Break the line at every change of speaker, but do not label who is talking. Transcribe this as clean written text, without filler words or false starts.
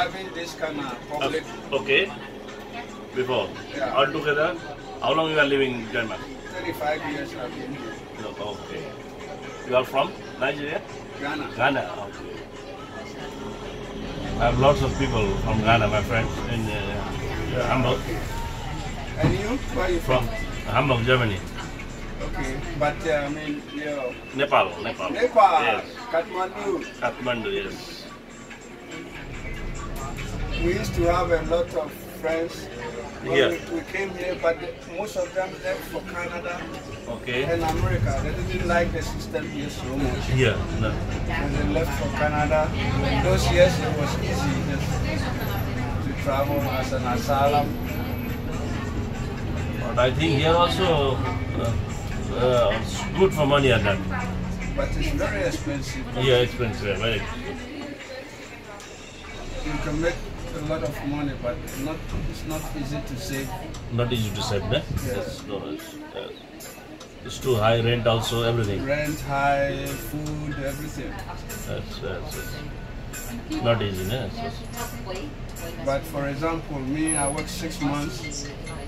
driving this kind of public.
Okay. Before.
Yeah.
Altogether, how long you are living in Denmark?
35 years I've been here.
Okay. You are from Nigeria?
Ghana.
Ghana. Okay. I have lots of people from Ghana, my friends, in Hamburg.
And you? Where are you from?
Hamburg, Germany.
Okay, but I mean,
Nepal.
Nepal.
Yes.
Kathmandu.
Kathmandu, yes.
We used to have a lot of friends when we came here, but most of them left for Canada and America. They didn't like the system here so much.
Yeah, no.
And they left for Canada. Those years it was easy just to travel as an asylum.
But I think here also it's good for money at that.
But it's very expensive.
Yeah, expensive, very expensive.
You can make a lot of money, but it's not easy to save.
Not easy to save, né?
Yes.
It's too high, rent also, everything.
Rent high, food, everything.
That's not easy, né?
But for example, me, I work 6 months